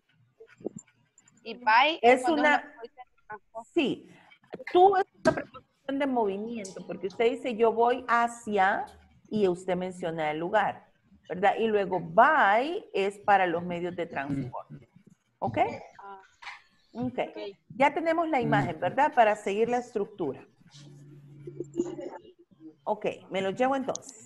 Y by Es cuando una, preposición de transporte. sí, tú es una preposición de movimiento, porque usted dice yo voy hacia y usted menciona el lugar, ¿verdad? Y luego by es para los medios de transporte. ¿Ok? Ok. Ya tenemos la imagen, ¿verdad? Para seguir la estructura. Ok, me lo llevo entonces.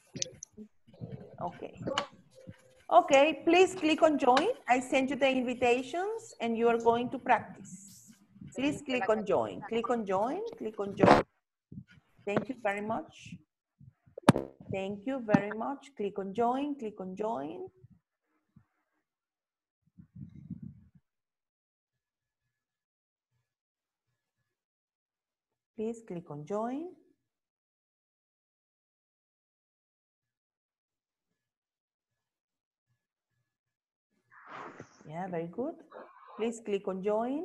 Ok. Okay, please click on join. I sent you the invitations and you are going to practice. Please click on join. Click on join. Click on join. Thank you very much. Thank you very much. Click on join. Click on join. Please click on join. Yeah, very good. Please click on join.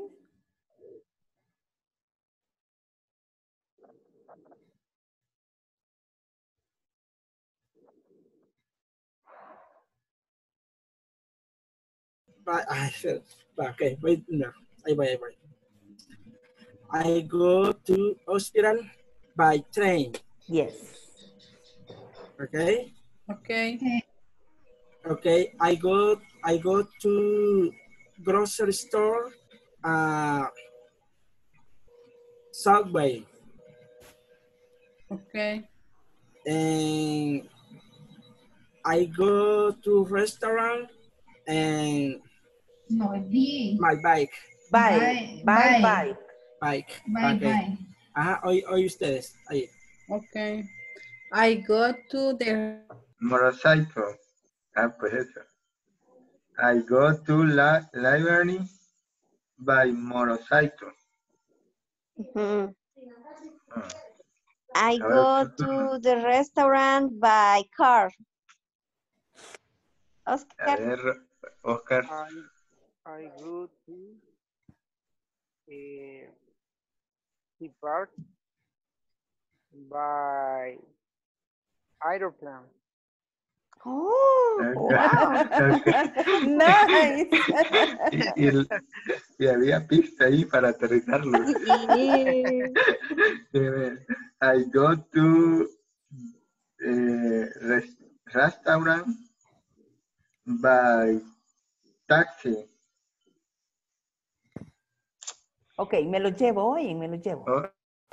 By, I said, okay, wait, no, I wait, wait. I go to hospital by train. Yes. Okay. Okay. Okay. I go. I go to grocery store. Uh, Subway. Okay. And I go to restaurant and No, B. my bike. Bye. Bye, Bye. bye. Bye. Bike. Bye, Okay. bye. Ajá, hoy, hoy ustedes. Ahí. Okay. I go to the Motorcycle. Ah, pues eso. I go to la library by motorcycle. Mhm. Ah. I A ver, go to the restaurant by car. A Oscar. ver, Oscar. I, I go to uh, the park by aeroplane. Oh, wow. Nice. Y, y, y había pista ahí para aterrizarlo. I go to eh, res, restaurant by taxi. Ok, me lo llevo hoy, me lo llevo. Oh.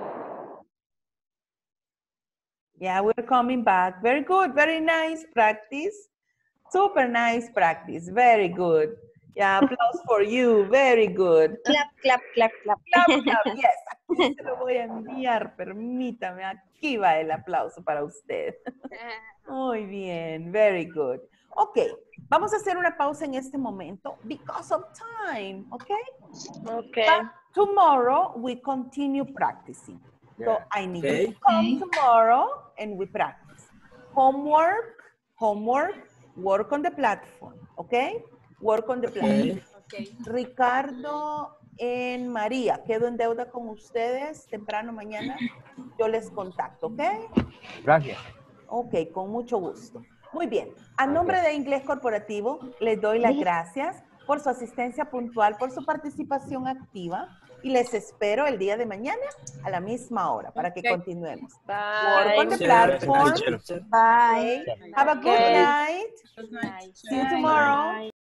Yeah, we're coming back. Very good, very nice practice. Super nice practice, very good. Yeah, applause for you, very good. Clap, clap, clap, clap. Clap, clap, yes. Aquí se lo voy a enviar, permítame. Aquí va el aplauso para usted. Muy bien, very good. Ok, vamos a hacer una pausa en este momento because of time, ok? Okay. But tomorrow we continue practicing. So I need Okay. you to come tomorrow and we practice. Homework, homework, work on the platform, okay? Work on the plan. Okay. Ricardo en María, quedo en deuda con ustedes temprano mañana. Yo les contacto, ¿ok? Gracias. Ok, con mucho gusto. Muy bien. A nombre de Inglés Corporativo, les doy las gracias por su asistencia puntual, por su participación activa y les espero el día de mañana a la misma hora para que Okay. continuemos. Bye. Work on the Teacher, platform. teacher. Bye. Have a good Okay. night. Good night. See you tomorrow.